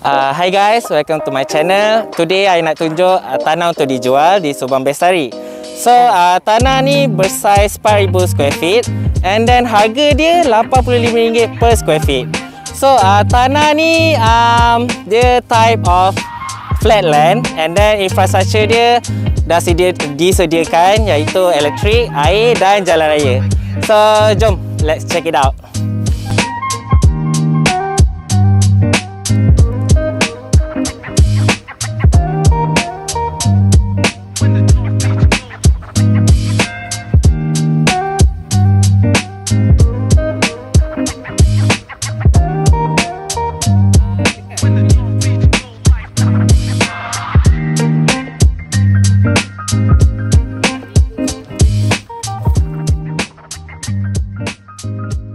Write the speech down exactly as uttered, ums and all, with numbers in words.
Uh, hi guys, welcome to my channel. Today I nak tunjuk uh, tanah untuk dijual di Subang Bestari. So uh, tanah ni bersaiz empat ribu square feet and then harga dia lapan puluh lima ringgit per square feet. So uh, tanah ni um, dia type of flat land and then infrastructure dia dah sedia, disediakan iaitu elektrik, air dan jalan raya. So jom let's check it out. Thank you.